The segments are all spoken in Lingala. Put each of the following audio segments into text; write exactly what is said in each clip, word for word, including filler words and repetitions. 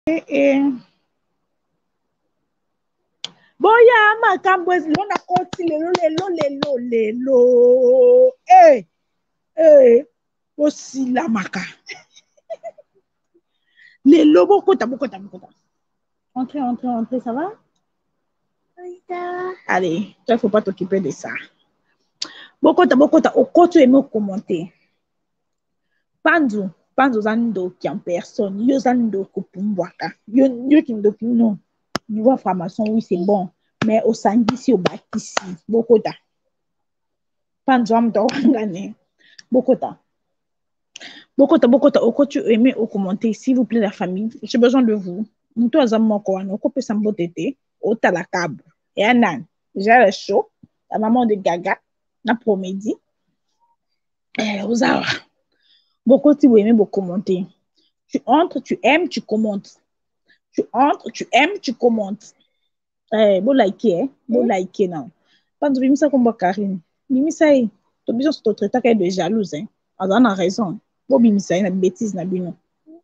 eh. Boya makambo lona koti lelo lelo lelo lelo eh eh osila maka lelo bokota bokota bokota entrez entrez entrez ça va allez toi il faut pas t'occuper de ça bokota bokota okoto aimé commenter pandu pandu zando qui en personne yo zando kupumbwaka yo yo kindoki non niveau formation oui c'est bon mais au sangisi au bakisi bokota pandu amdo ngane bokota bokota bokota okoto aimé au commenter s'il vous plaît la famille j'ai besoin de vous muto azamoko wana okope sambo tete otala kabo et anan j'ai le show la maman de Gaga na promedi eh ozawa bokoti vous aimez beaucoup commenter tu entres tu aimes tu commentes tu entres tu aimes tu commentes eh bo like eh bo like non pandu bimisa komba Karine bimisa e to biso to traiter ka de jalouse hein azana a raison bo bimisa na bêtise na bino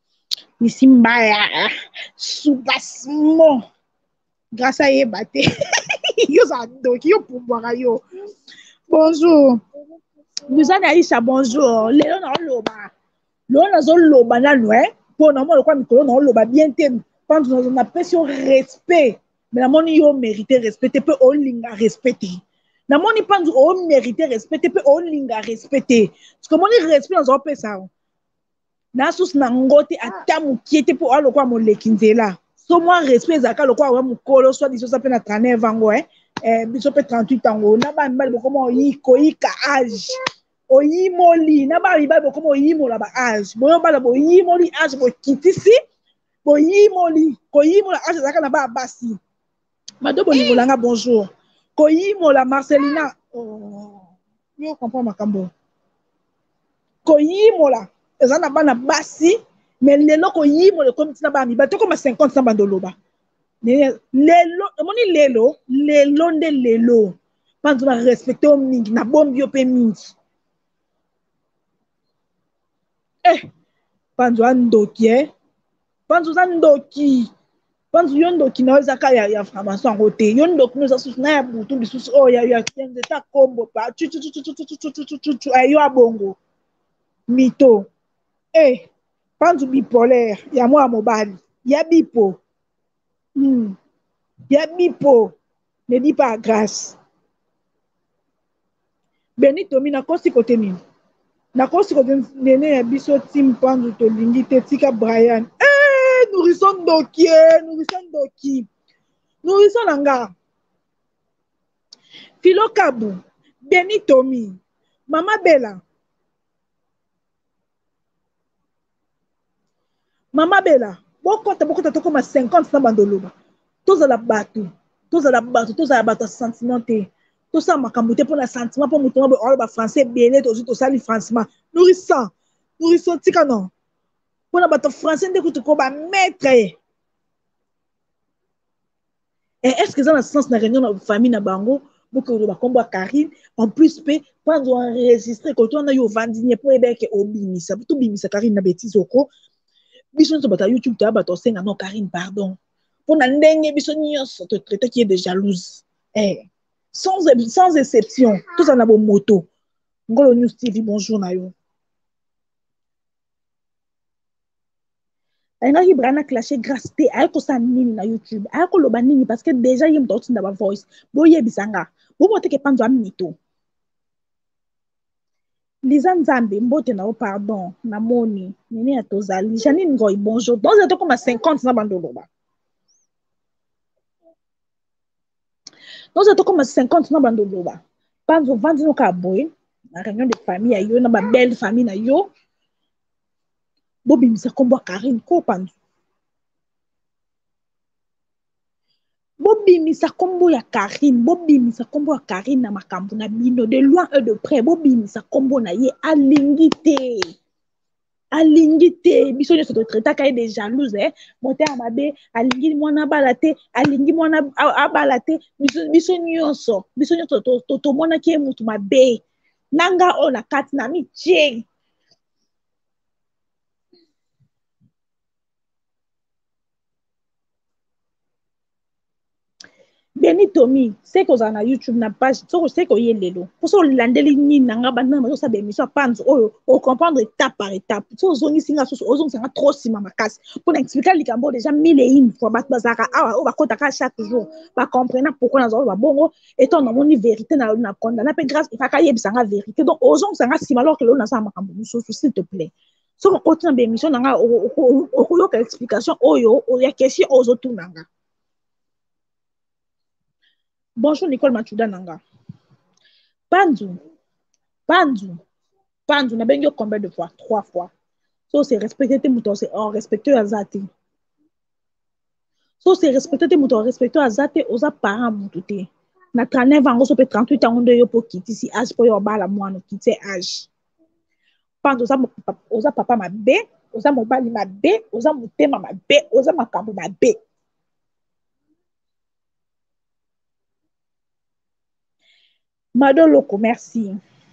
Misimbaya Soubasmo grâce à Yébate yo zando yo pouvoir yo bonjour vous en Aïcha bonjour léon na loba léon na zo loba na loin pour na mo kwa mikolo na loba bien te quand on a pression respect mais la moni yo mériter respecter peut on linga respecter na moni pandu on mériter respecter peut on linga respecter parce que moni respect dans un peu ça na sus na ngote ata mukiete po alo kwa moleki nzela so moi respect zaka lo kwa wa mukolo soit diso ça peut na trente-neuf ans eh eh biso peut trente-huit ans na ba mbali boko mo yiko yika age oyimoli na ba riba boko mo yimola ba age boyo bala bo yimoli age bo kitisi bo yimoli ko yimola age zaka na ba basi madobo lingolanga bonjour ko yimola Marcelina oh yo comprend makambo ko yimola eza na bana basi mais lelo ko yimo le komiti na ba mi ba to ko ma cinquante na bandoloba lelo moni lelo lelo nde lelo panzo na respecter o mingi na bombi yo pe mingi eh panzo andoki eh panzo andoki panzo yo ndoki na ezaka ya ya formation en roté yo ndoki no za susu na ya butu bisusu oh ya ya kenze ta kombo pa tu tu tu tu tu tu tu tu ayo abongo mito eh panzu bipolaire ya mwa mobali ya bipo hmm. ya bipo ne dis pas grâce Benito mi nakosi kote nini nakosi kote nene ya biso tim panzu tolingi te tika Brian eh nourrisson doki nourrisson doki nourrisson nanga Philo Kabu Benito mi Mama Bella Mama Bella bokota bokota tokoma cinquante na bandoloba tozala bato tozala bato tozala bato sentiment te tosala makambo te mpona sentiment mpo moto oyo ba français ebele tozwi tosali francement nourrisson nourrisson tika non mpona bato français nde kutu ko bamaître est ce que eza na sens na réunion na famille na bango bokoloba kombo ya Karine en plus mpe panzo enregistre koto wana yo ovandi nie mpo ebeke obimisa tobimisa Karine na bétise oko biso nyonso bato ya YouTube toya bato osenga non Karine pardon mpona ndenge biso nyonso totraité qui est de jalouse eh sans sans exception tozala na bomoto Ngolo News T V bonjour na yo ayingaki brana clashe grâce te aye kosala nini na YouTube aye koloba nini parce que déjà ye moto otinda ba voice boyebisanga bomoteke panzo ya mito Liza Nzambe mbote na o pardon na moni nini ya tozali Janine Ngoy bonjour donc ça tokoma cinquante na bandoloba donc ça tokoma cinquante na bandoloba panzo vandi no ka boy na réunion de famille ya yo na ba belle famille na yo bobimisa kombo Karine ko panzo bobimisa kombo ya Karine bobimisa kombo ya Karine na makambo na bino de loin et de près bobimisa kombo na ye alingi te alingi te biso nyonso totretaka ye de jalouse eh motema mabe alingi mwana abala te alingi mwana abala te biso nyonso biso nyonso tomonaki ye mutu mabe nanga oyo na kati na mitie Benny Tommy, c'est que ça na YouTube na page, c'est que y est lelo. Pour ça landeli ni nanga bana ma ça émission panzo o comprendre étape par étape. So zongi singa so ozong sanga trop sima makasi. Pour expliquer likambo déjà mille et une fois bat bazaka ah o ba kota ka chaque jour. Ba comprendre pourquoi na zo ba bongo étant dans mon vérité na na konda na pe grâce il fa ka yebisa nga vérité. Donc ozong sanga sima alors que l'on na ça makambo so s'il te plaît. So on continue l'émission nanga o o o o explication oyo o ya question ozo tout nanga. Bonjour Nicole Machuda Nanga. Pandu, Pandu, Pandu, n'a bien combien de fois? Trois fois. So c'est respecter tes moutons, c'est en respecter Azati. So c'est respecter tes moutons, respecter Azati, aux parents moutouté. Na trente-neuf ans, on peut trente-huit ans, on doit pour quitter si âge pour y bala moi, on quitter âge. Pandu, aux papa ma bé, aux mon bali ma bé, aux mon thème ma bé, aux ma cambo ma bé. Madoloko, merci.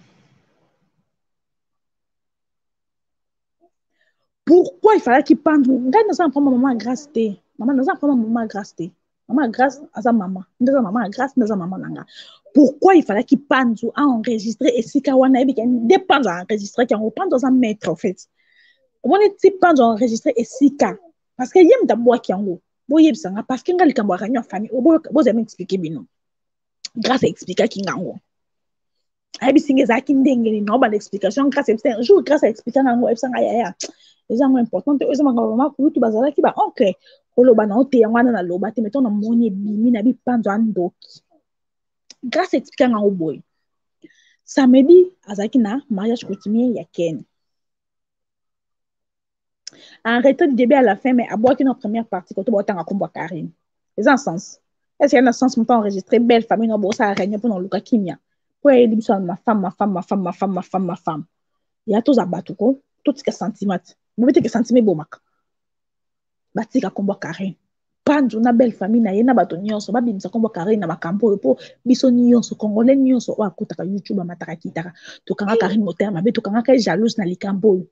Pourquoi il fallait qu'il pende? Regarde, nous avons maman grâce. Maman, nous avons maman grâce. Maman grâce à sa maman. Nous avons maman grâce à sa maman. Pourquoi il fallait qu'il pende à enregistrer et si kawana et qu'il dépend d'enregistrer, qu'il reprend dans un mètre en fait. On est type pende enregistrer et si ka. Parce que yem d'abord qui en haut. Boye bisanga parce que ngali kambo ranyo famille. Vous avez expliqué bino. Grâce à expliquer qui ngango. Ayi singe za kindengeli no ba l'explication grâce à un jour grâce à expliquer ngango e sanga ya ya. Les gens importants eux ma maman ku tu bazala ki ba OK koloba na ote yangwana na loba te mettons na moni bimi na bi panzo andoki grâce à expliquer ngango boy samedi azaki na mariage coutumier ya Ken en retard du début à la fin mais à boire notre première partie quand tu bois tanga kombo Karine les en sens est-ce qu'il y a un sens mon pas enregistré belle famille no bossa régner pour no luka kimia pour aller dire ma femme ma femme ma femme ma femme ma femme ma femme il y a tous abatu ko tout ce que sentiment vous mettez que sentiment bomak batika kombo Karine pandu na belle famille na yena bato nyonso babimisa kombo Karine na makambo po biso nyonso congolais nyonso o akutaka YouTube amataka kitaka to kanga Karine moteur mabe to kanga ka jalouse na likambo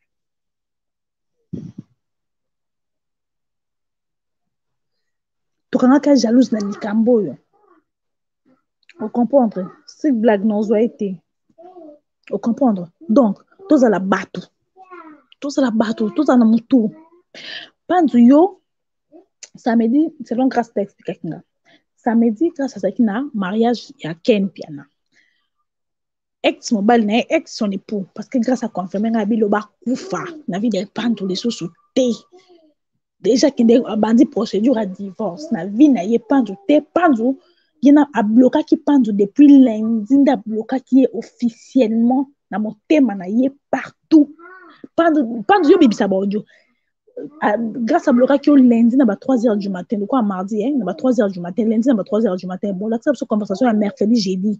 to kanga ka jalouse na likambo yo on comprendre cette blague non zo été on comprendre donc tous à la bateau tous à la bateau tous à la moto pandu yo samedi selon grâce à explication samedi grâce à ça qui na mariage ya Ken piana ex mobile na ex son époux parce que grâce à confirmer nga biloba kufa na vie de pandu les sous té déjà qui a bandi procédure à divorce na vie na ye pandu té pandu yena a bloqué qui pandu depuis lundi nda bloqué qui est officiellement na mon thème na ye partout pandu pandu yo bibisa bonjo grâce à bloquer qui au lundi na ba trois heures du matin de quoi mardi hein na ba trois heures du matin lundi na ba trois heures du matin bon là ça conversation à mercredi jeudi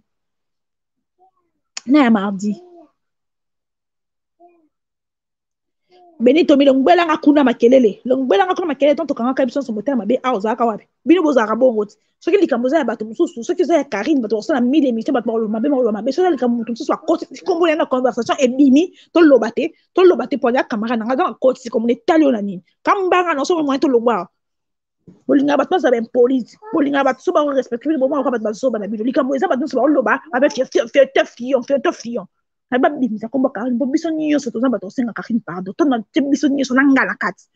na mardi Benito mi longbela nga kuna makelele longbela nga kuna makelele tonto kanga kabisa so moteur mabe a ozaka wapi bino bozaka bongo so ki likamboza ya bato mususu so ki za ya Karine bato so na mille émission bato ba mabe ma mabe so na likambo mutu so akoti kombo na conversation e bimi to lobate to lobate pour ya camarade nga dans akoti comme ne tali ona nini kambanga no so mo to lobwa bolinga bato sa ben police bolinga bato so ba respecter bo mo ka bato so ba na bino likambo eza bato so ba loba avec fait te fion fait te fion ba bimisa kombo Karine bo biso nyonso to za bato senga Karine pardon to na biso nyonso na ngala kati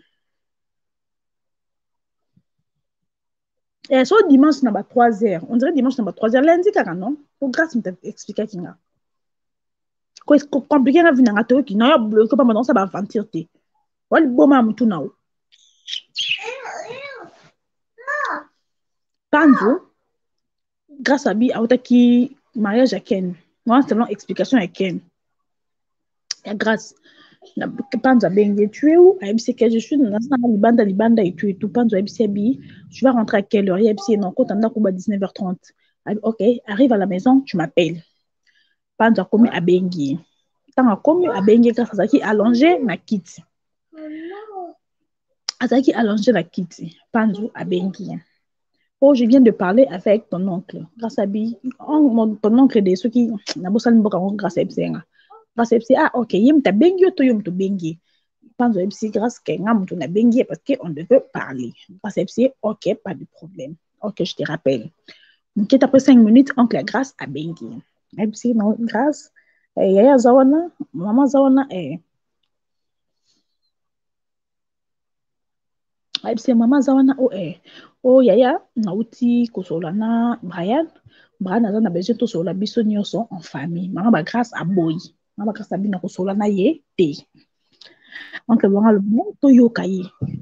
et so dimanche na ba trois heures on dirait dimanche na ba trois heures lundi kaka non pour grâce me expliquer kinga ko ko compliqué na vina ngato ki na ya bloqué pas maintenant ça va aventure te wali boma mutu nao panzo grâce à bi autaki mariage à Ken moi c'est une explication à Ken et grâce na panza bengue tu es où abc que je suis dans la libanda libanda et tu es tout panza abc bi tu vas rentrer à quelle heure abc non quand on a kuba dix-neuf heures trente OK arrive à la maison tu m'appelles panza comme à bengue tant comme à bengue grâce à ça qui allongé na kiti à ça qui allongé la kiti panza à bengue. Oh, je viens de parler avec ton oncle. Grâce à Bi, ton oncle de ceux qui n'a pas salué beaucoup grâce à Epsenga. Grâce à Epsi, ah ok, yem ta bengi ou toyom to bengi. Pense à Epsi grâce qu'un homme to na bengi parce qu'on devait parler. Grâce à Epsi, ok, pas de problème. Ok, je te rappelle. Qui après cinq minutes, oncle Grâce a bengi. Et puis, non, Grâce, eh, yaya zawana, maman zawana, eh. Et puis, maman zawana, oh, eh. Oh, yaya, na uti, kosolana, Brian. Brian, na zana besoin de sola, biso nyonso en famille. Maman ba Grâce a boy. Maman Grâce a bina kosolana ye, te. Oncle Wanga le bon, to yoka ye.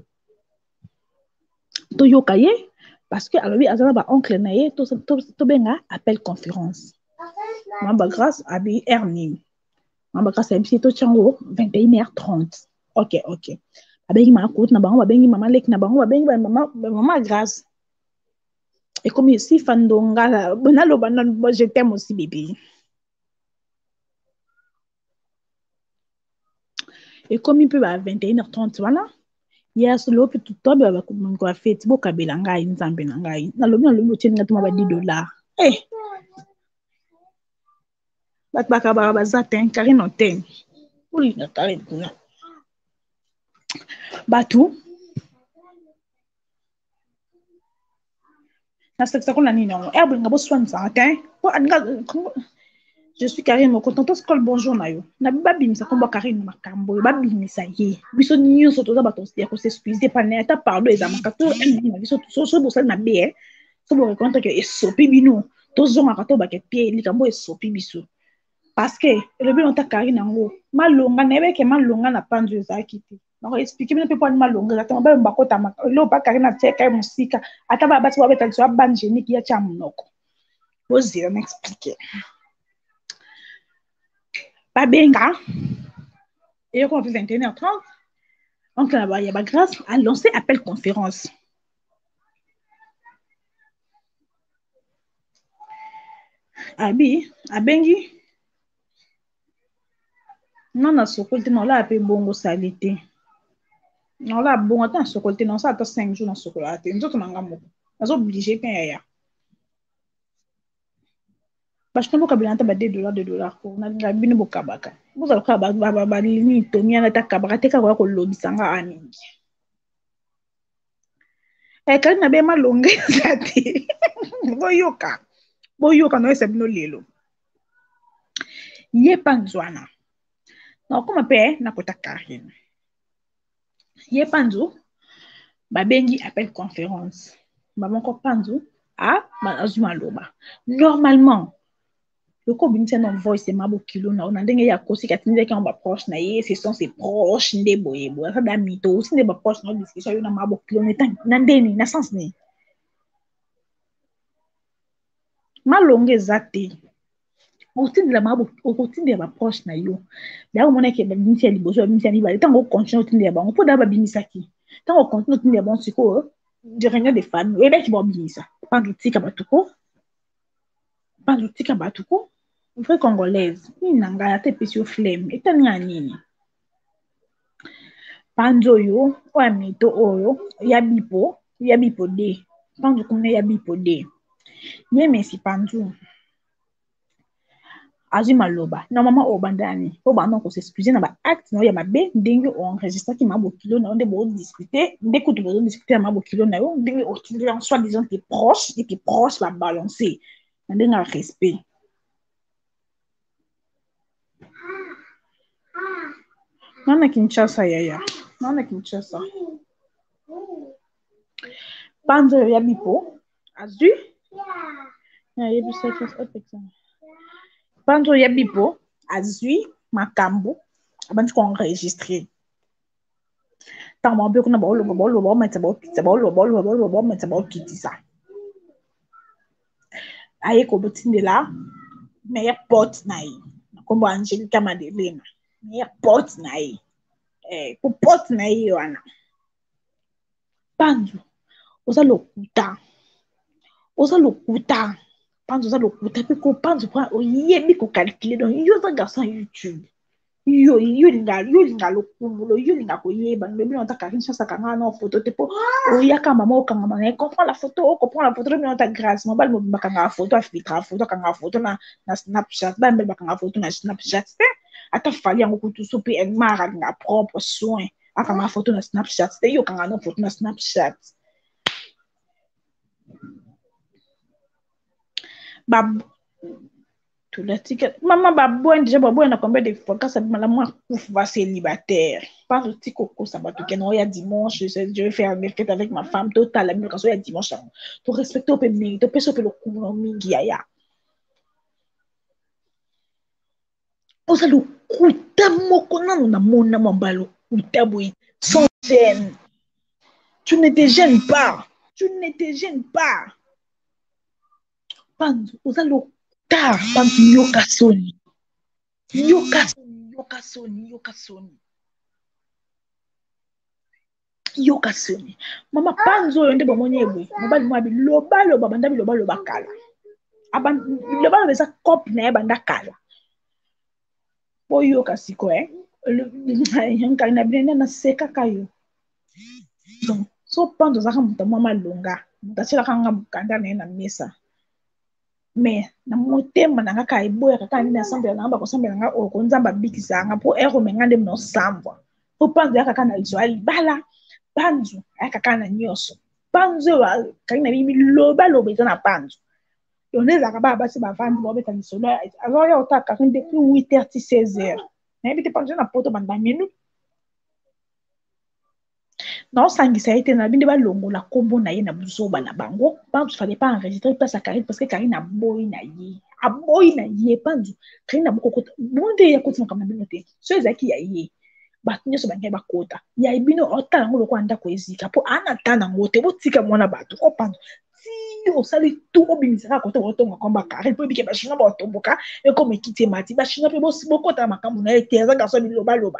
To yoka ye. Parce que, alors, oui, azana ba oncle na ye, to, to, to benga, appel conférence. Maman Grâce a bi erning. Maman Grâce a bi to chango vingt et une heures trente. Ok, ok. Abengi ma kout na bango, abengi maman lek na bango, abengi maman, maman Grâce. Et comme ici, Fandonga, là, bonalo banan, je t'aime aussi, bébé. Et comme il peut à vingt et une heures trente, voilà. Yes, l'autre tout top, il va comme quoi fait, c'est beau kabelanga, il n'en benanga, na lobi na lobi tient ngato ma dix dollars. Eh, bat baka ba bazatin, Karine Oten. Uli na Karine kuna. Batu. Na seksa kuna nini non? Eh, bon ngabo soin ça, hein? Ko anga je suis Karine mo content to skol bonjour na yo. Na biba bimisa komba Karine makambo, ba bimisa ye. Biso nyonso to za baton sia ko s'excuser pa na ta pardon ezamaka to emi na biso so so bosal na be, so bo reconnaître que esopi bino. To zonga ka to ba ke pie likambo esopi biso. Parce que le bien on ta Karine ngo malonga na ebe ke malonga na panzo ezaki te. Na ko expliquer bien pe po malonga exactement ba mbakota ma lo ba Karine na teka musika ata ba bati ba beta so ban génique ya cha munoko. Ozira m'expliquer. Babenga, et quand on fait vingt et une heures trente, donc il y a Grâce à lancer appel conférence. Abi, abengi, non, na sokolte, non, là, appel bongo salité. Non, là, bon, attends, sokolte, non, ça attend cinq jours dans sokolte. Nous autres, on a un on est obligé quand il y a. Parce que nous avons deux dollars, deux dollars. On a bien beaucoup de kabaka. Vous avez kabaka, baba, limite, on y a ta kabaka, te kabaka, lobby, sanga, aningi. Eh, quand na be malonga zati. Boyoka. Boyoka no ese bino lelo. Ye panzwana. Na kuma pe na kota Karine. Ye panzo babengi appel conférence. Maman ko panzo a azuma loba. Normalement le combination non voice mabo kilo na on ndenge ya kosi katinde ka on ba proche na ye ce sont ses proches nde boye boye ça da mito aussi nde ba proche na discussion yo na mabo kilo na ndeni na sens ni malonga ezate otindela mabo otindela ba proche na yo da mona ke ba bimisi liboso ba bimisi ni ba tango continue otindela ba on peut da ba bimisaki tango continue otindela ba siko de réunion de famille et ben qui ba bimisa pas tika batuko pas tika batuko vraie congolaise ni nanga ya te pesi flemme etani ya nini panzo yo oya mito oyo ya bipo ya bipo de panzo kumne ya bipo de ye mesi panzo azwi maloba normalement oyo bandani po banda ko s'excuser na ba acte na yo ya mabe ndenge oenregistraki mabokilo na yo nde bodiscute nde kutu bozodiscute ya mabokilo na yo ndenge otindeli en soi disant tes proches et tes proches babalance na ndenge ya respect nana Kinshasa yaya nana Kinshasa panzo ya bipo azwi panzo ya bipo azwi makambo abandi ko enregistrer tant ba kuna ba lo ba lo ba metsa ba kitsa ba lo ba lo ba lo ba metsa ba kitisa aye ko botindela me airport na yi kombo Angelica Madelena me airport na yi eh ko port na yi wana panzo oza lokuta oza lokuta panzo oza lokuta pe ko panzo kwa oyebi ko calculer donc yo za garçon YouTube yo yo linga yo linga lokulo yo linga ko yeba ndobi na ta Karine Chasa kanga na photo te po oya kama mo kanga ma comprend la photo o comprend la photo mais ta grâce mo bal mo bakanga photo afiltra photo kanga photo na na Snapchat ba mbel bakanga photo na Snapchat ata fali yango kutu so pe mara na propre soin akanga photo na Snapchat te yo kanga na photo na Snapchat Bab tout le ticket. Maman babouin déjà babouin a combien de fois quand ça me la moi va célibataire. Pas le petit coco ça va tout qu'il y a dimanche je vais faire mes fêtes avec ma femme total la même quand il y a dimanche. Tu respecter au pays, tu peux sauver le coup mingi ya. Osa le kuta moko nanu na mona mambalo kuta boy sans gêne. Tu ne te gênes pas. Tu ne te gênes pas. Panzo, osa le ta panzo yoka soni. Yoka soni, yoka soni, yoka soni. Yoka soni. Mama panzo yonde bomoni ebwe. Mobali mwabi loba loba banda bi loba loba kala. Aban loba loba sa cop na banda kala. Bo yoka siko eh. Yanka na bine na seka kayo. Donc so panzo zaka muta mama longa. Muta sila kanga mukanda na na mesa. Mais na motema na ngaka iboya kaka ni na sambela na ngaba ko sambela nga o ko nzamba bikisa nga po ero mengande no sambwa. Po panzo yaka kana liswali bala. Panzo ayaka na nyoso panzo wa kaina bibi loba loba na panzo yoneza ka baba si bavandi bo beta lisolo alors ya otaka quand depuis huit heures seize heures na bite panzo na poto banda minu non sangisa ite na binde ba longo la kombo na ye na buzoba na bango panzo fallait pas enregistrer place à Karine parce que Karine a boy na ye a boy na ye panzo Karine boko bonde ya kotina kama binote so ezaki ya ye bato nyonso bangai bakota ya ebino otala ngo lokwa ndako ezika po ana tana ngo te botika mwana bato opanzo ti osali tu obimisaka kota otonga komba kare po bike bashina ba otomboka e comme ekite mati bashina pe bosi bokota makambo na ete za garso biloba loba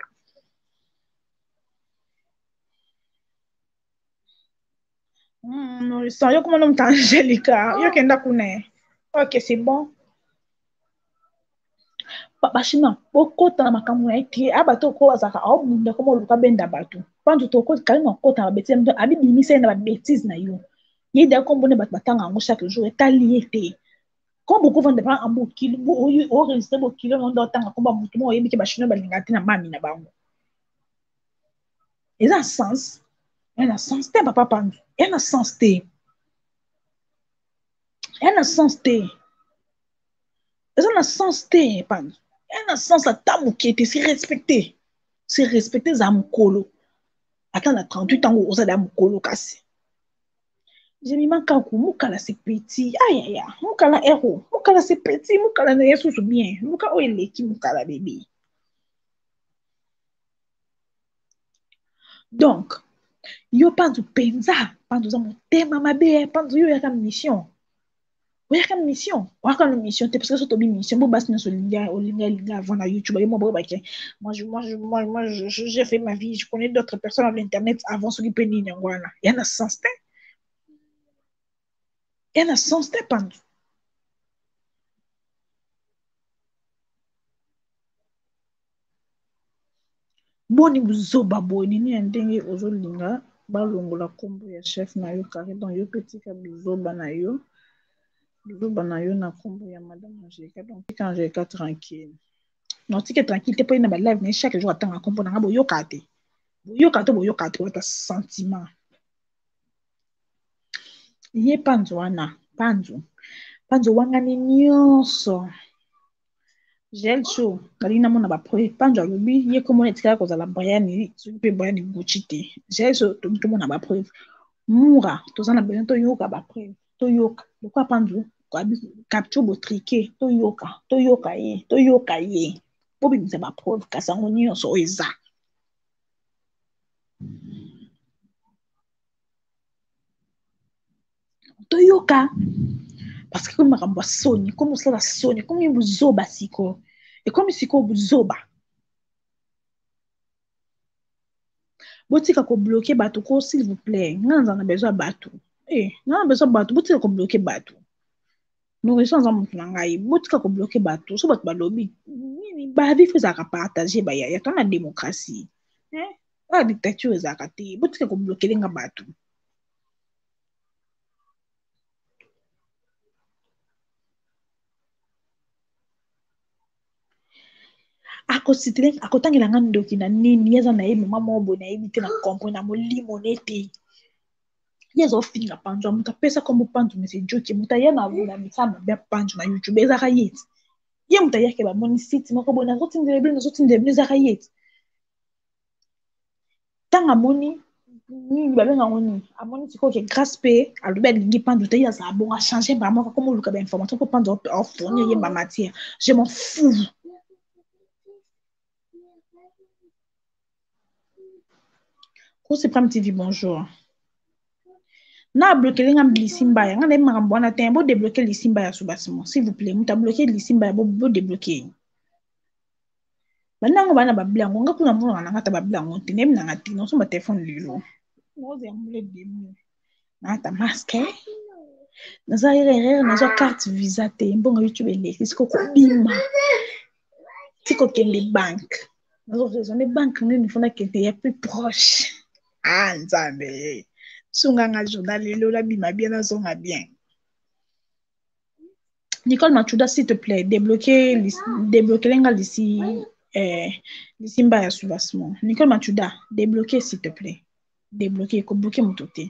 mm no ça yo comment nom Angelica yo kenda kune ok c'est bon bashina bokota na makambo na ete abato ko azaka au munda komo luka benda bato panzo to ko kali na kota ba bêtise ndo abi bimisa na ba bêtise na yo ye da kombo ne bat batanga ngo chaque jour etali ete quand beaucoup vont dépendre en bokilo bo o register bokilo ndo tanga komba mutu mo yebi ke bashina balinga tina mami na bango eza sens ena sens te papa panzo ena sens te ena sens te eza na sens te panzo ena sens ata moke te si respecter si respecter za mokolo ata na trente-huit ans ozala mokolo kasi j'ai manqué ku mukala c'est petit aïe aïe mukala héros mukala c'est petit mukala na yesu so bien muka o eleki mukala bébé donc yo panzo penza panzo za motema mabe panzo yo yaka mission oyaka mission oyaka na mission te parce que so to bi mission bo basi nyonso linga olinga linga avant na YouTube yo mo bo bake moi je moi je moi moi je j'ai fait ma vie je connais d'autres personnes sur l'internet avant ce qui peut ni ngwana yana sens te yana sens te panzo boni buzoba boni ni ndenge ozolinga balongola kombo ya chef na yo kare donc yo petika buzoba na yo buzoba na yo na kombo ya madame Angelica donc tika Angelica tranquille non tika tranquille te po na ba live ne chaque jour atanga kombo na nga boyoka te boyoka te boyoka te wata sentiment ye panzo wana panzo panzo wangani nyonso gel show kali na mona ba preuve panzo alobi ye komona etikala kozala bayani soki mpe bayani nguchi te gel show tomi tomona ba preuve mura toza na besoin toyoka ba preuve toyoka lokwa panzo capture botrike toyoka toyoka ye toyoka ye po bimisa ba preuve kasi yango nyonso oyo eza toyoka parce que komi makambo ya soni komi osala soni komi buzoba siko ekomi siko buzoba botika kobloke bato ko s'il vous plaît nga nzala na besoin ya bato eh nga na besoin ya bato botika kobloke bato nourrissons za motu na ngai botika kobloke bato so bato balobi nini bavi fo ezalaka partage bayaya to na démocratie eh oya dictature ezalaka te botika koblokelenga bato akositile akotangela nga ndoki na nini eza na ye mama moko boye nayebi te na kompo na molimo nete Yes, of thing a panjo, muta pesa comme panjo, mais c'est joke, muta yana vuna mitama bien panjo na YouTube, ezaka yet. Ye muta yake ba moni site, mako bona zotin de blé, zotin de blé ezaka yet. Tanga moni, ni ba benga moni, a moni tiko ke grâce pe, a lobe lingi panjo te ya sa bon a changer vraiment comme luka ba information pour panjo en fournir ye ba matière. Je m'en fous. Ko se prend T V bonjour. Na bloqué les ngam lisimba ya ngane makambo wana te bo débloquer lisimba ya subasimo s'il vous plaît muta bloquer lisimba ya bo bo débloquer banango bana bablango nga kuna mona na ngata bablango te nem na ngati no so ma téléphone lilo no ze mule demu na ta masque na za erreur na zo carte visa te mbongo YouTube ele siko ko bima tiko kende bank na zo raison les banques ngene fona kete ya plus proche ah nzambe Sunganga journal lelo la bima bien na zonga bien. Nicole Machuda, s'il te plaît, débloquer débloquer lenga ici euh ici mba ya soubassement. Nicole Machuda, débloquer s'il te plaît. Débloquer, ko bloquer mon toté.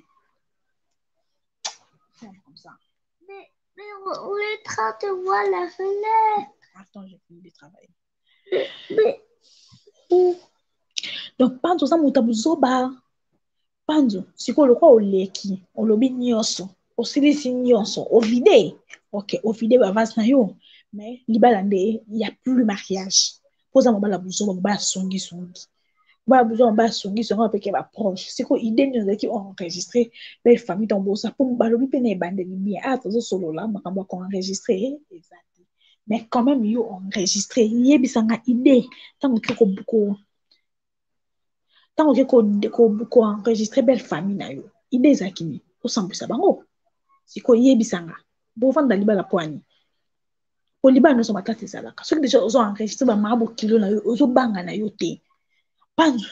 Comme ça. Mais, mais on, on est en train de voir la fenêtre. Attends, j'ai fini de travailler. Mais, mais... Donc, panzo ça mutabu zoba. Panzo, siko lokwa oleki, olobi nyonso, osilisi nyonso, ovide. Ok, ovide ba vase na yo, mais libala nde y a plus mariage. Poza mobala buzo ba songi songi. Ba buzo ba songi songi peke ba proche. Siko idée nous qui enregistré les familles dans bossa pour balobi pene bande ni bien. Ah, tozo solo là, makambo ko enregistré exact. Mais quand même yo enregistré, yebisanga idée tant que ko beaucoup tant que ko ko ko enregistrer belle famille na yo idée zakini o sambisa bango siko yebisanga bo vanda libala poani ko libala no so matati zalaka soki déjà ozo enregistrer ba mabo kilo na yo ozo banga na yo te panzo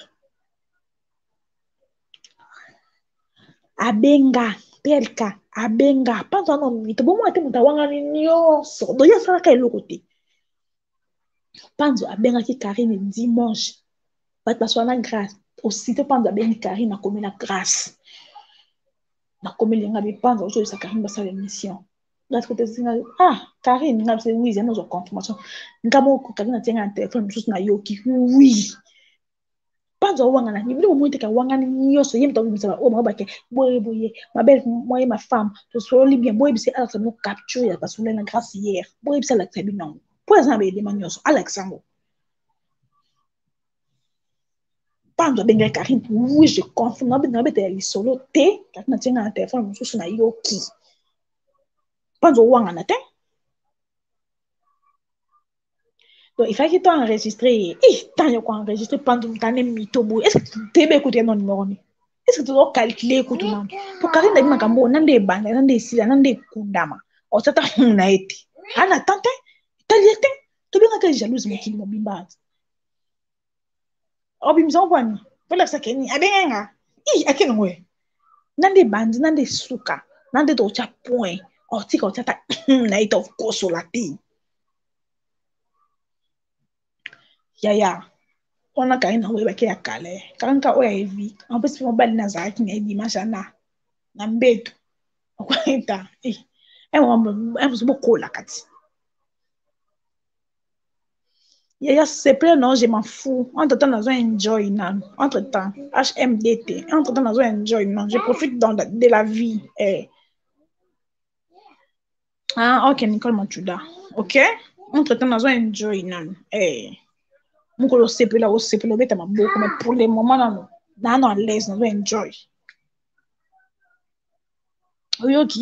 abenga pelka abenga panzo no mito bo mo ate mutawanga ni nyonso do ya sala ka eloko te panzo abenga ki Karine dimanche bat baswana grâce aussi te panzo abengi Karine na komi na grâce na komi lenga bipanzo ozo isa Karine basala émission l'autre côté singa ah Karine ngam c'est oui j'ai nos confirmation ngamo ko Karine tenga téléphone mususu na yoki oui panzo wanga na ni bilo mo iteka wanga ni nyonso yemta bimisa o mabake boye boye ma belle moi ma femme to soli bien boye bisi Alex no capture ya basula na grâce hier boye bisi Alex binon pour exemple les nyonso Alex ngo Panzo benga Karine oui je confirme na bina bete ya solo te Karine tenga na téléphone mususu na yoki Panzo wanga na te donc il fallait que tu enregistres eh tant y a quoi enregistrer Panzo mutane mitobo est-ce que tu t'es écouté mon numéro ni est-ce que tu dois calculer écoute non pour Karine na makambo nande banga nande sila nande kundama o tata na eti ana tante taliete to benga ka jalouse mo kili mo bimba obimza obwani voilà ça keni abenga i akeno we nande bandi nande suka nande to cha point o tika o tata na ita of course la ti ya ya ona Karine we ba ke ya kale kanka o ya evi en plus mo bali na za ki na di machana na mbeto okwenta eh eh mo mo mo kola kati Yaya, c'est plein, non, je m'en fous. Entre temps, nous enjoy, non. Entre temps, H M D T. Entre temps, nous enjoy, non. Je profite dans la, de la vie. Eh. Ah, ok, Nicole Machuda. Ok? Entre temps, nous enjoy, non. Eh. Nous le c'est là, c'est plus le ma beaucoup, mais pour le moment, non. Non, non, à l'aise, nous enjoy. Oui, ok.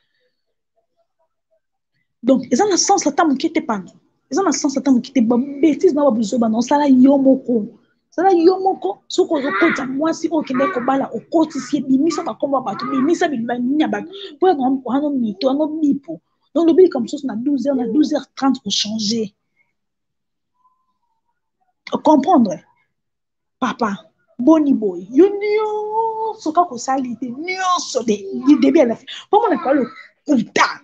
Donc, ils ont le sens, la table qui était pas. Ils ont le sens, la table qui était pas. Bêtise, non, pas non, ça là, yomoko. Sala yo moko soko zokota mwasi okende kobala okotisi bimisa bakomba bato bimisa bilanya bato pour ngo ano mito ano bipo donc le but comme ça na douze heures na douze heures trente pour changer comprendre papa boni boy yo nyonso ka kosali te nyonso de début à la fin pour moi na le kuta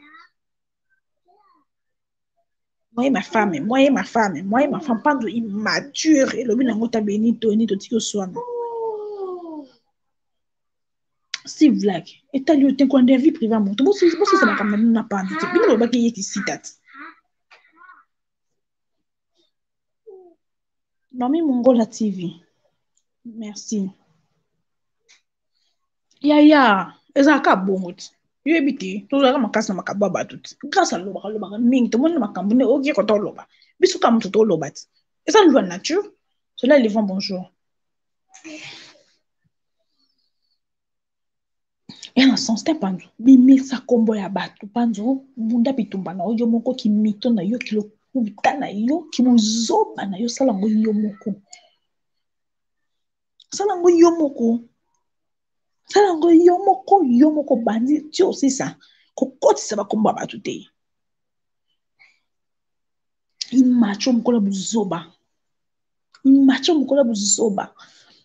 moi et ma femme moi et ma femme moi et ma femme pas immature et le but na ngota benito ni to tiko swana si vlag etali yo te ko ande vie privée moto bo si bo si ça ba kamena na pandi te bino ba ke yeti sitat Mami Mongola T V merci ya ya eza ka bongo ti yo ebite to za makasi na makaba ba tout grâce à loba ka loba mingi to mona makambo ne oki ko to loba biso ka moto to loba ti eza loi nature cela les vents bonjour et en sens te panzo bimisa kombo ya bato panzo munda bitumba na yo moko ki mito na yo kilo kuta na yo ki mozoba na yo sala ngo yo moko sala ngo yo moko sala ngo yo moko yo moko bandi ti osisa kokotisa bakombo ya bato te imacho mokolo buzoba imacho mokolo buzoba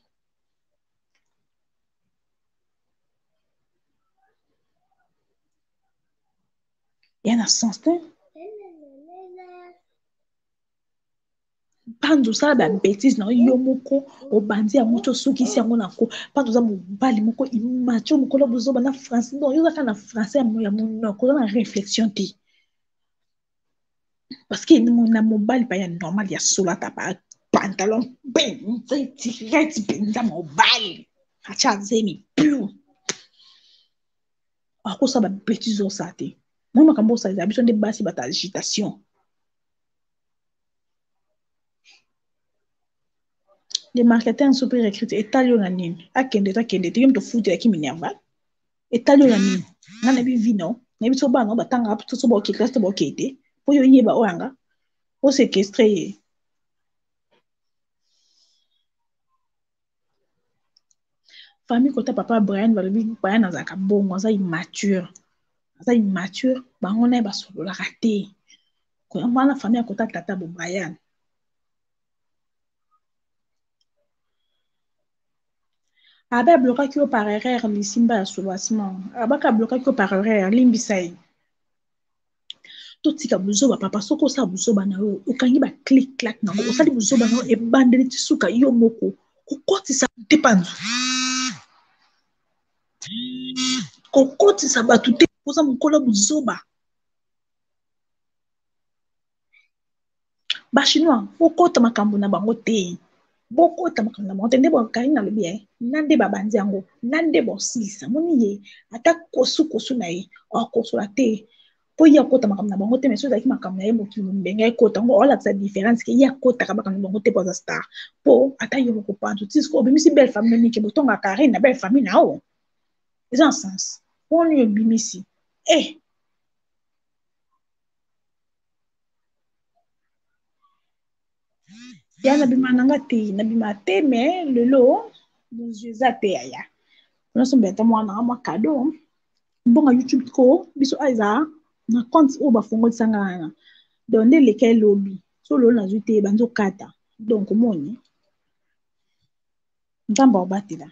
ya na sens te panzo sala ba bêtise na yo moko obandi yango to sokisi yango nako panzo za mobali moko imacho mokolo buzoba na français non yo zaka na français ya monoko na réflexion te parce que na mobali pa ya normal ya solata pa pantalon benza tirette benza mobali acha zemi pure akosa ba bêtise osa te moi makambo osa za biso nde basi bata agitation les marketeurs super recrutés etalio na nini akende ta kende te yom to futi ya kimi nerva etalio na nini na na bi vino na bi so bana batanga to so ba okite to ba okite po yo yeba oyanga o séquestrer famille kota papa Brian balobi Brian azaka bongo aza immature aza immature bango na ba solola raté ko mwana famille kota tata bo Brian abe bloka ki o par erreur lisimba ya solwasement abaka bloka ki o par erreur limbisai to tika buzoba papa soko sa buzoba na yo okangi ba click clack na o sali buzoba na yo e bandeli tisuka yo moko kokotisa te panzo kokotisa batu te poza mokolo buzoba ba chinois okota makambo na bango te bokota makambo na bango te nde bokai na lobi eh nande babandi yango nande bosilisa moni ye ata kosu kosu na ye okosola te po ya kota makambo na bango te mais sozaki makambo na ye mokili mbenge ekota ngo olakisa différence ke ya kota ka makambo na bango te poza star po ata yo moko panzo tisko obimisi belle famille mike botonga carré na belle famille na o eza en sens on yo bimisi eh ya nabima nanga te nabima te mais lelo bonjour eza te yaya nyonso mbeta mwana mwa kado mbonga youtube ko biso aiza na compte oyo bafongolisanga wana donc nde leka elobi so lelo nazwi te banzokata donc omoni nzambe obatela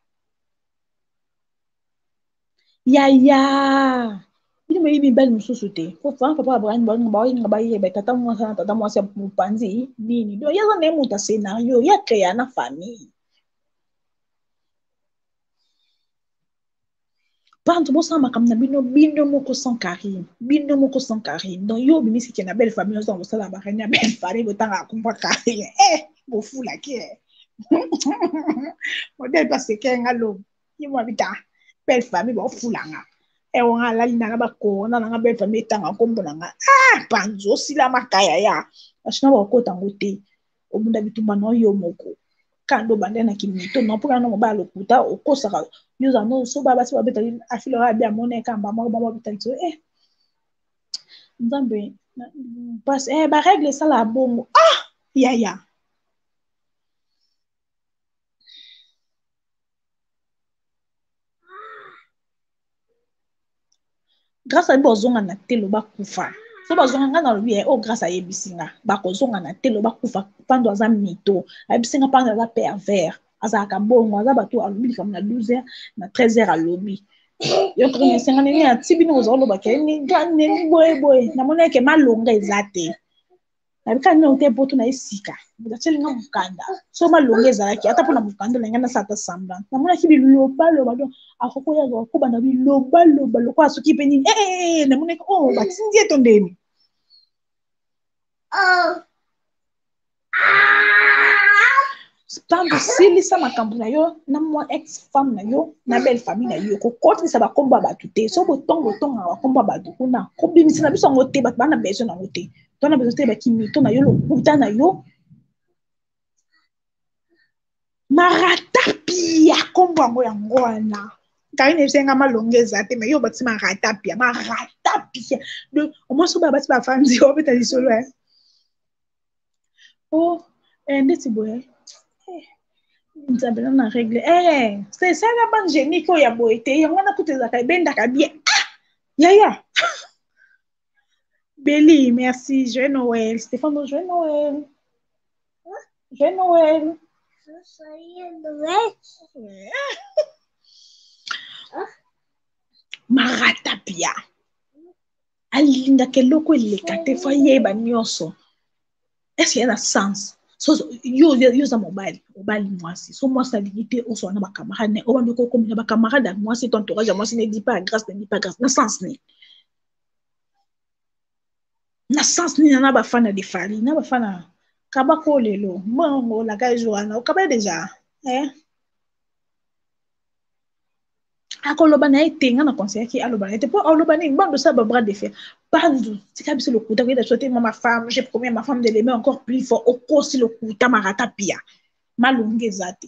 yaya bino meyibi mibali mosusu te fofana papa abraham baoyenga bayeba tata mwasi na tata mwasi ya mopanzi nini donc yaza na ye moto scénario ya créa na famille panzo bosala makambo na bino bino moko sans Karine bino moko sans Karine donc yo obimisi ke na belle famille ozala bosala bareine ya belle famille botanga akumba Karine eh bofulaki eh modele pasekenga lobi ye mwa bita belle famille bofulanga ewo nga lali nanga bakona nanga belle famille etanga nkombo nanga ah panzo osila makaya ya ashina bakota ngo te obunda bitumba na yo moko kando bande na kimito no pour na mobala lokuta okosaka yoza no so ba basi babeta afilo ra bien mona kamba mo ba beta so eh nzambe passe eh ba règle ça la bongo ah ya ya grâce à bozonga na telo bakufa so bazonga nga na lobi oh grâce à yebisinga bakozonga na telo bakufa pando aza mito ayebisinga pando aza pervers azalaka bongo aza bato alobi likambo na douze heures na treize heures alobi yo kaka esenga nini ati bino kozala olobaka nini boye boye namoni eke malonga eza te na bika nina ute poto na isika mutacheli nga mukanda so malongeza yake hata pona mukanda na ngana sata sambla na mona kibi loba loba do akoko ya ko bana bi loba loba lokwa soki pe nini eh eh na mona oh batindi eto ndemi oh Tanto silisa makambo na yo na mwa ex femme na yo na belle famille na yo ko kotlisa ba komba ba tuté so bo tongo tonga ba komba ba tukuna ko bimisi na biso ngote ba bana beso na ngote to na beso te ba kimi to na yo lo kuta na yo maratapia kombo ngo yango wana kari ne senga malongeza te me yo bati maratapia maratapia de au moins so ba bati ba femme zi o beta di solo eh oh eh ndeti boye nzabela na règle eh c'est ça la bande génique ya boité yango na kuteza ka benda ka bien ah yaya Béli merci joyeux Noël Stéphane joyeux Noël joyeux Noël joyeux Noël maratapia alinga keloko elekate fa yeba nyonso est-ce qu'il y a un sens so yo yo za mobile mobile mwasi so mwasi alingi o so na ba camarade ne o bando ko komina ba camarade mwasi ton entourage mwasi ne dit pas grâce ne dit pas grâce na sens ni na sens ni na ba fana de fali na ba fana kabako lelo mongo la ga joana o kaba déjà eh akoloba na etenga na conseiller ki aloba na te po aloba ni bando sa ba bras de fer bandu tika biso le kuta ko souhaiter ma femme j'ai promis à ma femme de l'aimer encore plus fort au kosi le kuta marata pia malunge zate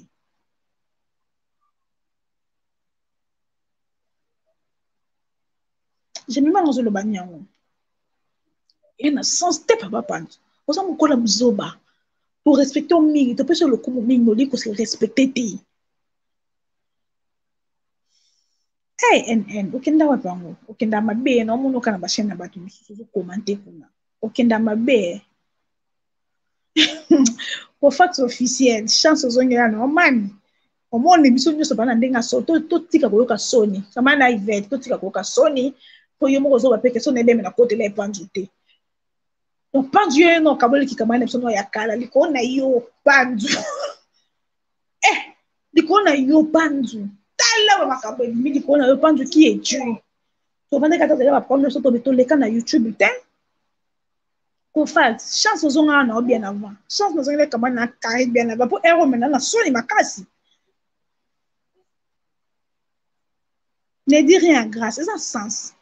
je me mets dans le banyango et na sens te papa panzo osa mukola mzoba pour respecter au mingi to pesa le kumu mingi oli ko se respecter te hey en en okenda wapi wangu okenda mabe na omuno kana bashene na batu misusu commenter kuna okenda mabe pour fax officiel chance ozongela na omani omoni biso nyonso bana ndenga so to to tika koyoka soni kama na ivet to tika koyoka soni po yo moko zo ba peke so na deme na kote la epanzu te donc panzu yo no kabole ki kama na biso no ya kala liko na yo panzu eh liko na yo panzu tala ba makambo mi liko na yo panzu ki e tu to bande kata za ba prendre so to beto leka na YouTube te ko fax chance ozonga na bien avant chance ozonga kama na kai bien avant po ero mena na soni makasi ne dis rien grâce c'est un sens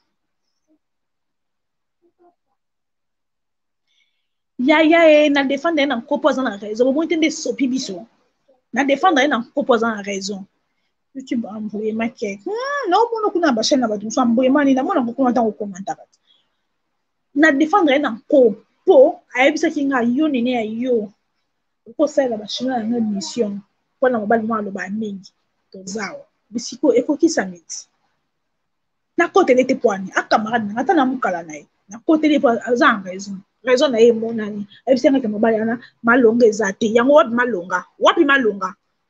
ya ya e na défendre na kopoza na raison bon entende sopi biso na défendre na kopoza na raison YouTube amboye make hmm na omono kuna ba chaîne na ba tuso amboye mani na mona ko kuna ta ko commenter na défendre na ko po ayebisa kinga yo nene ya yo ko sala ba china na mission pona mobali mo aloba mingi to zao bisiko ekoki samiti na kote lete poani a camarade na tana mukala na ye na kote le po za raison raison na ye monani ebisa ngaka mobali ana malonga ezate yango wapi malonga wapi malonga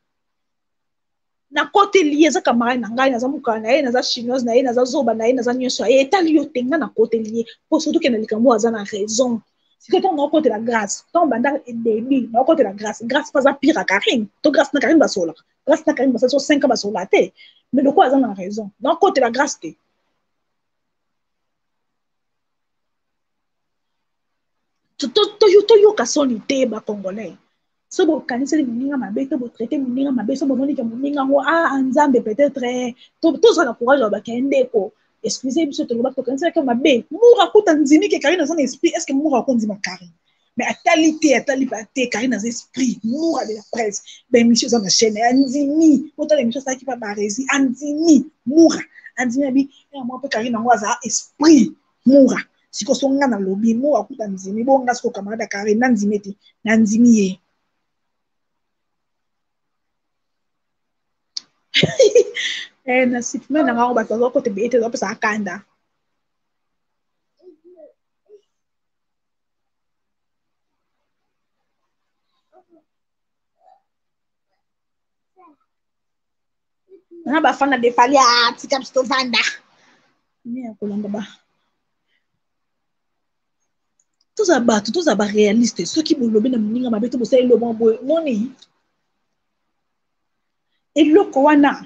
na kote lié za camarade na ngai na za mukala na ye na za chinoise na ye na za zoba na ye na za nyonso ye etali yo tenga na kote lié po surtout ke na likambo aza na raison c'est que ton côté la grâce ton banda débile na côté la grâce grâce pas à pire à Karim to grâce na Karim basola grâce na Karim basola cinq ans basola te mais de quoi aza na raison na côté la grâce te to to yo to yo kasoni te ba congolais so bo kanisa moninga mabe to bo traiter moninga mabe so bo moni ke moninga ngo ah nzambe peut-être to to ça na courage ba kende ko excusez biso to ba to kanisa ke mabe mura kuta nzimi ke Karine dans son esprit est-ce que mura ko nzima Karine mais atalité atalité Karine dans esprit mura de la presse ben monsieur ça na chaîne nzimi autant l'émission ça qui pas barési nzimi mura nzimi bi et moi pe Karine ngo za esprit mura siko songa na lobi mura kuta nzimi bo nga siko camarade Karine na nzimi ti na nzimi ye eh na sifme na ngao bato zo kote bete zo pesa kanda na ba fana de fali ah tika sto vanda ni akolanda ba Tous à battre, tous à battre réaliste. Ceux qui vont lever dans le monde, mais tout ça, ils le vont boire. Non, ni. Et le koana.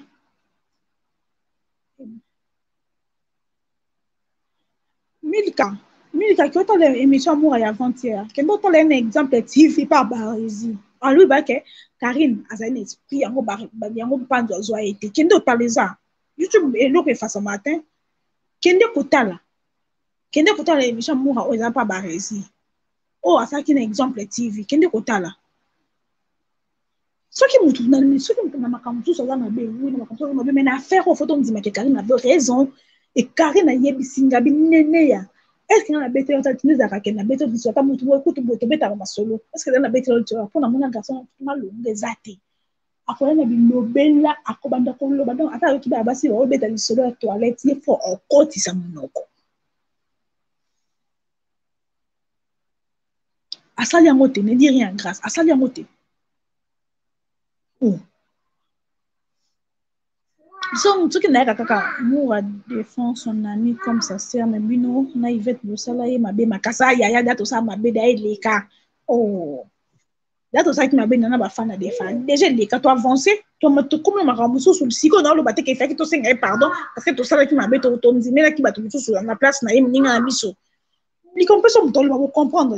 Milka. Milka, qui ont l'émission Amour et avant-hier. Qui ont un exemple T V par Barési. En lui, bah, que Karine a un esprit, yango bar, yango pando zoa été. Qui ont parlé ça. YouTube, et l'autre face au matin. Qui ont kotala. Qui ont kotala l'émission Amour et avant Barési. Oh, ça qui est un exemple T V. Qui ont kotala. Ceux qui me tournent, ceux qui me tournent, ma tout ça là, ma belle, oui, ma campagne, ma belle, mais l'affaire au photo me dit que Karine avait raison et Karine a yébi singabi néné ya. Est-ce qu'il y a une bête dans cette mise à raquer la bête de soit pas moutou écoute boto bête à ma solo. Est-ce qu'il y a une bête dans tu pour mon garçon mal des athées. Après na bi lobela akobanda ko lobanda ata yoki ba basi o bête à solo à toilette il faut en côte ça monoko. Asali ya moté ne dit rien grâce. Asali ya moté. Oh. So, ce qui n'est kaka, moi, défend son ami comme sa sœur, mais bino, na Yvette Boussala, et ma bé, ma kasa, ya ya, dato sa, ma bé, d'ailleurs, les cas. Oh, dato sa, qui m'a bé, nana, ba fan à des fans. Déjà, les cas, toi, avancé, toi, ma, tu, comme ma ramoussou sur le psycho, dans le bateau, qui fait que tu sais, pardon, parce que tout ça, qui m'a bé, ton, ton, mais là, qui va tout sur la place, na, yé, na, biso. Les compétences, on doit comprendre.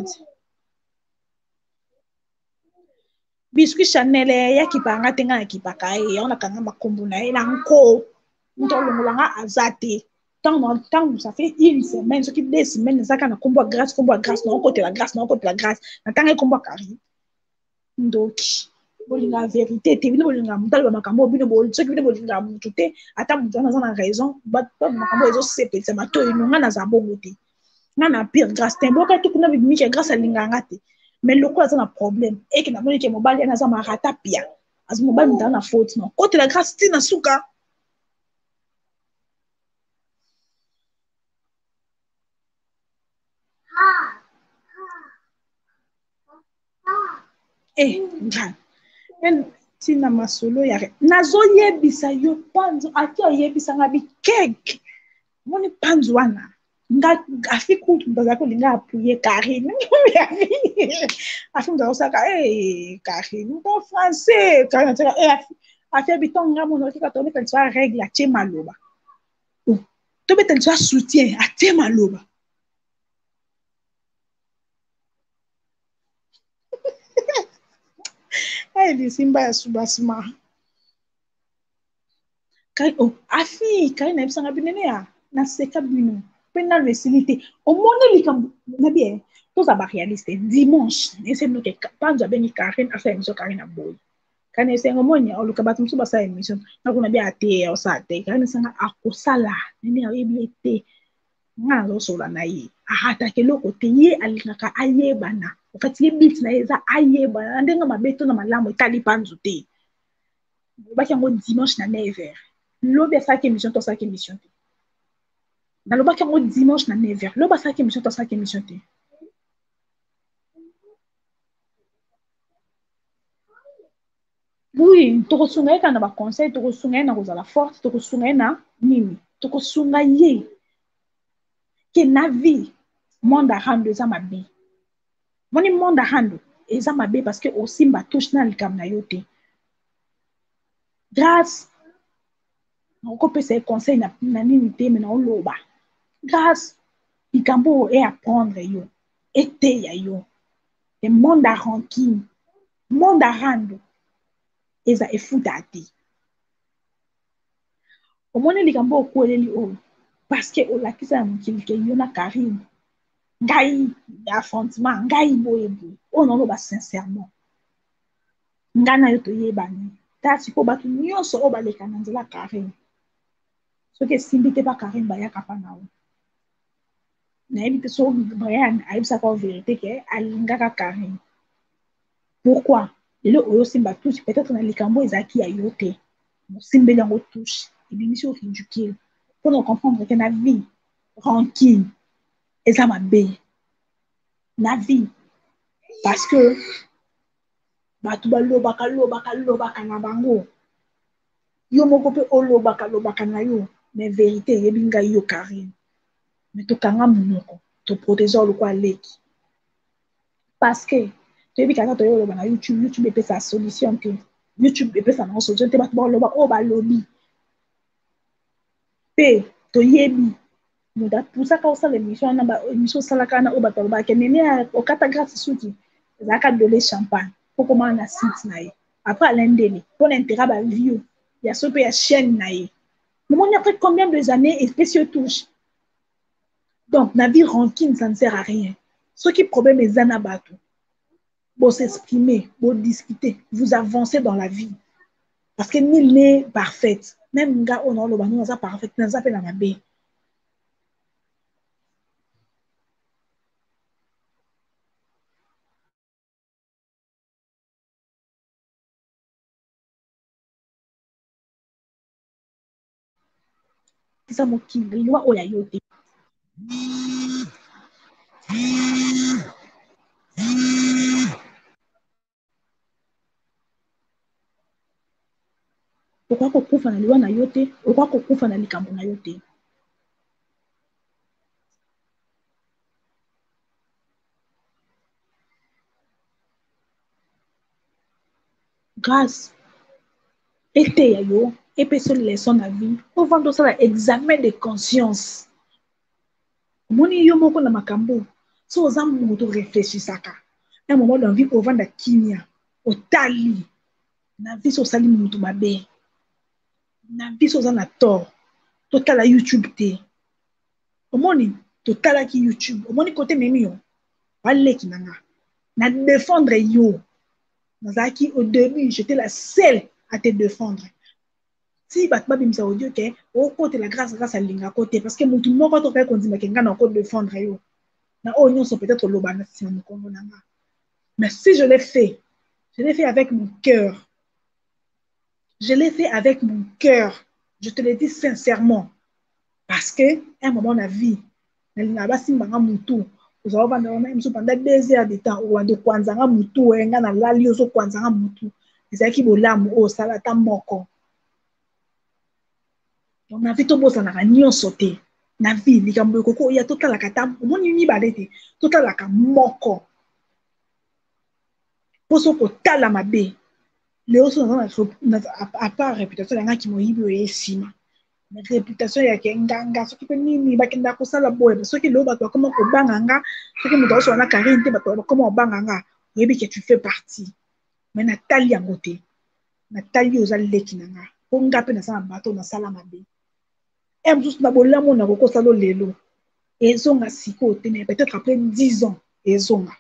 Biscuit Chanel ya kipanga tenga na kipaka e on a kanga makombo na e na nko ntolongolanga azate tant tant ça fait une semaine ce qui deux semaines ça kana kombo grâce kombo grâce non côté la grâce non côté la grâce na tanga kombo kari donc bolinga vérité te bino bolinga mutalo makambo bino bol ce qui bino bolinga mutute ata mutu na na raison ba makambo ezo sepe c'est mato inonga na za bongo te na na pire grâce temboka to kuna bimi grâce alinganga te. Mais le quoi, c'est un problème. Et que n'a pas dit que mobile y a un marata pia. As mobile dans la faute non. Côté la grâce tina souka. Eh, ngan. En tina masolo ya. Nazo yebisa yo panzo aki yebisa ngabi kek. Moni panzo wana. Nga afiku ndaza ko linga appuyer Karine. Afi ndaza saka eh Karine en français Karine tira eh afi habitant nga mon ki ka to mettre soit règle a tie maloba. To mettre soit soutien a tie maloba. Eh di simba ya subasma. Kai oh afi Karine na bisanga binene ya na seka bino. Pena facilité au monde li kam na bien tous à réaliste dimanche et c'est nous que panza beni Karine a fait émission Karine boy kana esenga monya oluka bato musu basa émission na kuna bia te o sa te kana sanga akosala nini ayebi ete nga zo sola na ye ahata ke loko te ye alingaka ayebana en fait ye bit na eza ayebana ndenga mabeto na malamu etali panzu te ba ki ngo dimanche na neuf heures lobe sa ke émission to sa ke émission te na loba ki ngo dimanche na neuf heures loba sa ke émission to sa ke émission te. Oui, tokosunga ye kana ba conseil tokosunga ye na kozala forte tokosunga ye na nini tokosunga ye ke na vie monde ahando eza mabe moni monde ahando eza mabe parce que osimba touche na likambo na yo te grâce okopesa ye conseil na, na nini te me na oloba grâce likambo e apprendre yo eteya yo e monde arankine monde ahando eza efuta te omoni likambo okweleli oyo parce que olakisa ya mokili ke yo na Karine ngai affrontement ngai boye boye oyo naoloba sincèrement ngai na yo toyebani ta sikoyo bato nyonso oyo baleka na nzela Karine soki esimbi te pa Karine bayaka mpa na yo nayebi te so Brian ayebisaka o vérité ke alingaka Karine pourquoi lelo oyo osimba touche peut-être na likambo ezalaki ya yo te mosimbeli yango touche ebimisi oridicule mpona comprendre ke na vie rancune eza mabe na vie parce que bato balobaka lobaka lobaka na bango yo moko mpe olobaka lobaka na yo mais vérité eyebi ngai yo Karine mais tokanga monoko toprotege lokwa leki parce que toyebi kaka toyoloba na YouTube YouTube epesa solution te YouTube epesa na solution te bato baloba oyo balobi mpe toyebi moto apusaka osala émission wana baémission osalaka wana oyo bato balobaka meme okata grâce suki ezalaka dole champagne mpo komana na site na ye après alendele mpona intérêt baview ya so mpe ya chaîne na ye momoni après combien de années espèce yo touche donc na vie rancune ça ne sert à rien soki problème eza na bato bon s'exprimer bon discuter vous avancez dans la vie parce que nul n'est parfaite même nga oyo naoloba no naza parfaite naza mpe na mabe eza mokili liwa oyo ya yo te okoka kokufa na liwa na yo te okoka kokufa na likambo na yo te grâce eteya yo epesa leson na vie ovanda osala examen de conscience omoni yo moko na makambo so oza moto réfléchisaka un moment dans vie ovanda kimia otali na vie so osali moto mabe na vie so oza na tort totala YouTube te omoni totalaki YouTube omoni kote memi yo baleki nanga na défendre yo nazalaki au début j'étais la seule à te défendre si bato babimisa audio ke okotela grâce grâce alinga kote parce que motu moko tokaki kondimaka nga na ko défendre yo na oyo nyonso peut-être oloba na nsima mokongo nanga mais si je l'ai fait je l'ai fait avec mon cœur je l'ai fait avec mon cœur je te le dis sincèrement parce que un moment na vie nalinga basimbanga mutu ozala ovanda wana emiso pendant deux heures de temps owande kwanzanga mutu nga na lali ozo kwanzanga mutu ezalaki bolamu oyo osala ata moko na vie tobosanaka nyonso te na vie likambo ekoko oya totalaka ta omoni mibale te totalaka moko mpo so kotala mabe leo so naza à part réputation yangaki moyibi oye nsima mais réputation yake nganga soki mpe nini bakenda kosala boye soki leo bato bakoma kobanga nga soki moto aosola na karine te bato bakoma kobanga nga oyebi ke tu fais partie mais natali yango te natali oza leki na nga mpo nga mpe nasala bato nasala mabe e mosusu na bolamu na kokosala lelo ezonga sikoyo te mais peut-être après dix ans ezonga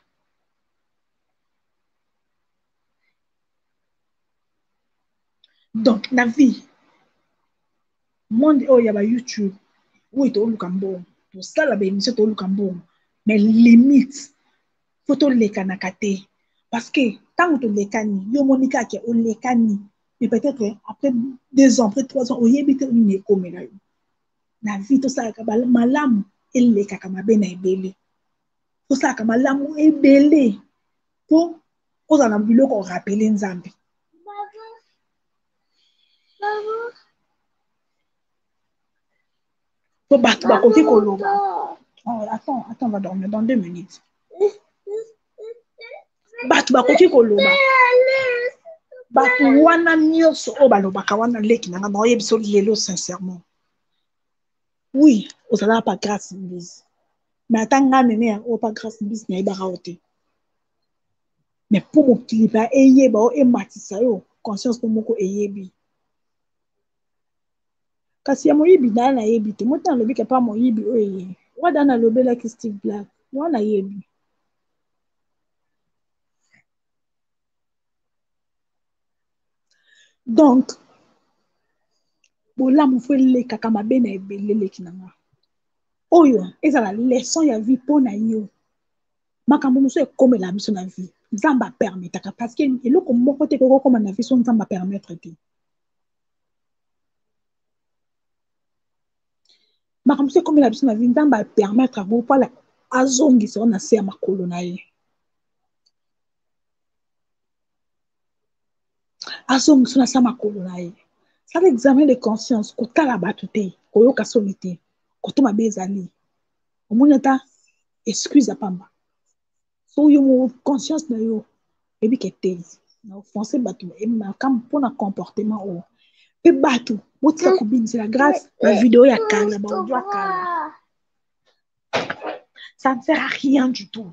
donc na vie monde oyo ya ba YouTube oyo toluka mbongo tosala ba émission toluka mbongo mais limite fo tolekanaka te parce que ntango tolekani yo moni kaka olekani mais peut-être après deux ans après trois ans oyebi te nini ekomela yo na vie tosalaka malamu elekaka mabe na ebele tosalaka malamu ebele mpo ozala na biloko orapele nzambe po bato bakoki koloba oh, attends, attends, on va dormir dans deux minutes bato bakoki koloba bato wana nyonso oyo balobaka wana leki nanga na oyebi so lelo sincèrement oui ozalaka pa grâce mbisi mais ata nga meme ya oyo pa grâce mbisi nayebaka yo te mais mpo mokili mpe eyeba o ematisa yo conscience mpo moko eyebi kasi ya moyibi dala nayebi te mota nalobi ke pa moyibi oyo eye wada nalobelaki Steve Black wana yebi donc bolamu fo elekaka mabe na ebele leki na nga oyo ezala leson ya vie mpo na yo makambo mosusu ekomela biso na vie nzambe apermetaka parce que eloko moko te kokokoma na vie so nzambe apermettre te makambo mosusu ekomela biso na vie nzambe apermettre yango mpona azongisa yo na se ya makolo na ye azongisa na se ya makolo na ye sala examen de conscience kotala bato te koyoka soni te koto mabe ezali omoni ata excuse ya pamba So yo mo conscience na yo ebi kete na offenser bato e ma kam pour un comportement o pe bato botika kobinisela grâce ba vidéo ya kala ba audio ya kala ça ne sert à rien du tout.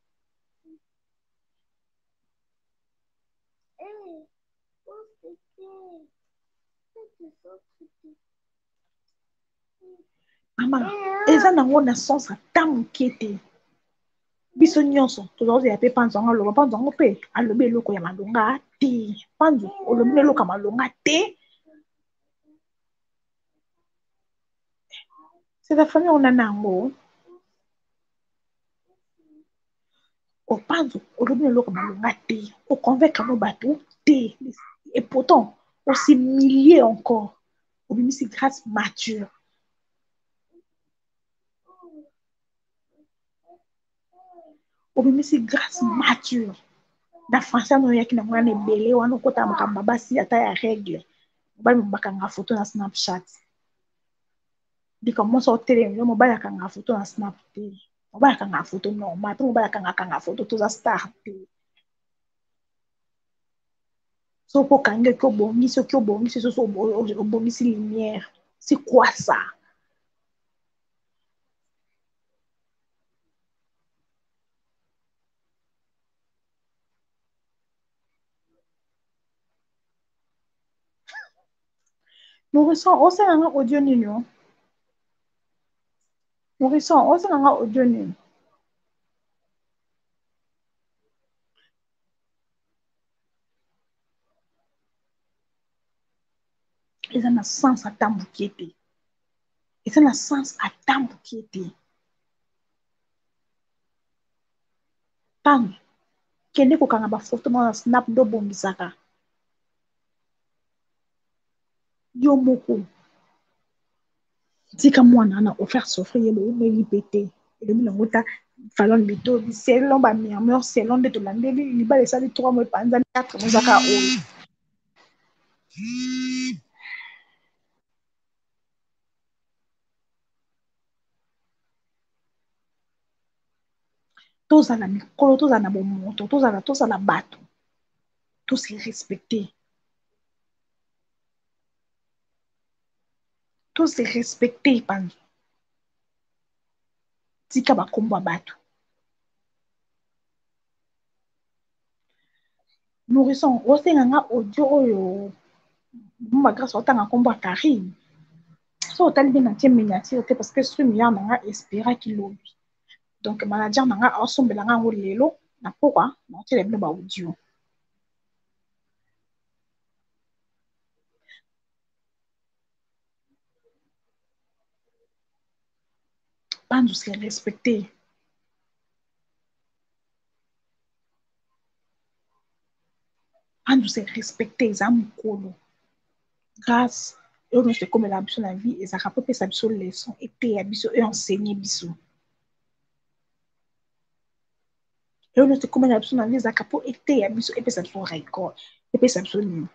Mama eza nango na sens ata moke te biso nyonso tozozela mpe panzo yango aloba panzo yango mpe alobi eloko ya malonga te panzo olobi na eloko ya malonga te c'est la famille on a nango opanzo olobi na eloko ya malonga te oconvaincre no bato te et pourtant osimilie encore obimisi grâce mature obimisi grâce mature na français no yaki na mwana ebele wana okota makambo basi ata ya règle mobali bakanga foto na Snapchat dika moso otelemi yo mobali akanga foto na Snap te mobali akanga foto normal te mobali akanga akanga foto toza star te so po kange ki obongisi oki obongisi soso obongisi lumière c'est quoi ça? Nourrisson osenganga audio nini o Nourrisson osenganga audio nini eza na sens ata moke te eza na sens ata moke te ntango kende kokanga bafoto mwana snap nde obongisaka yo moko tika mwana wana ofaire souffrir ye boyebi mpe te elobi nango ta falon bitobi selon bamurmure selon nde tolandeli libala esali trois mois epanzani quatre mois ezaka oyo tozala mikolo tozala na bomoto tozala tozala bato tose respecte tose respecte panzo tika bakombo ya bato Nourrisson osenganga audio oyo bomba grâce otanga kombo ya Karine so otali mpe na tie miniature te parce que stream ya nanga espéraki lobi donc manager nanga asombelanga yango lelo na pokwa na otela bino ba audio panzo se respecte panzo se respecte eza mokolo grâce oyo nyonso ekomela biso na vie ezalaka mpo pesa biso leson eteya biso e enseigné biso oyo nyonso ekomela biso na vie ezalaka mpo eteya biso epesa biso record epesa biso nini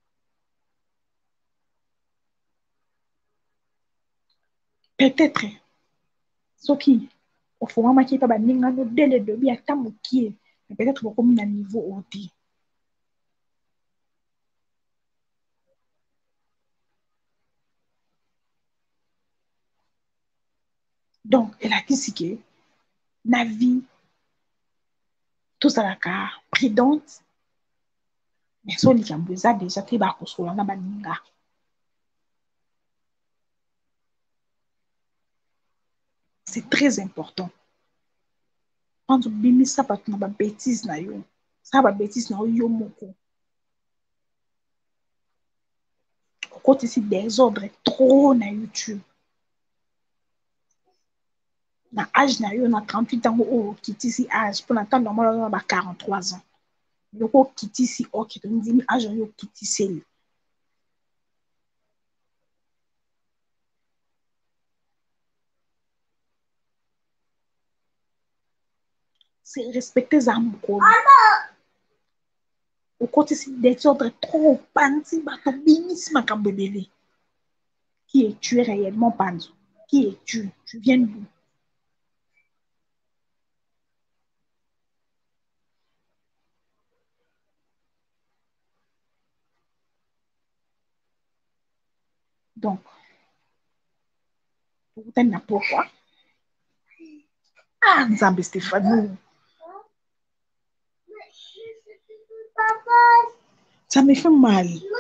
peut-être soki ofungwamaki mpe baningano dele dobi ata mokie mais peut-être bokomi na niveau oyo te donc elakisi ke na vie tozalaka prudente mais so likambo eza deja te bakosola na baninga c'est très important quand obimisa bato na babétise na yo sala babétise na yo yo moko okotisi désordre trop na YouTube na âge na yo na trente-huit ans oyo okitisi âge mpo na temps normal oyo na ba quarante-trois ans loko okitisi oke tondimi âge oyo okitiseli c'est respecter za mokolo okotisi désordre trop panzi bato bimisi makambo ebele qui es-tu réellement panzo qui es-tu tu viens d'où donc tokutani pourquoi ah nzambe Stéphanie Papa. ça me fait mal